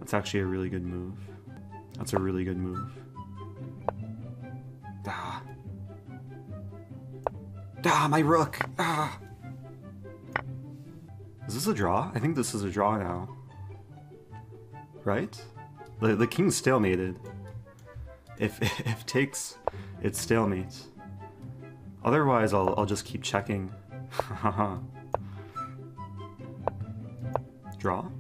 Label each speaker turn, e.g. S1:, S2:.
S1: That's actually a really good move. That's a really good move. Ah. Ah, my rook! Ah! Is this a draw? I think this is a draw now. Right? The king's stalemated. If takes, it's stalemate. Otherwise, I'll just keep checking. Draw?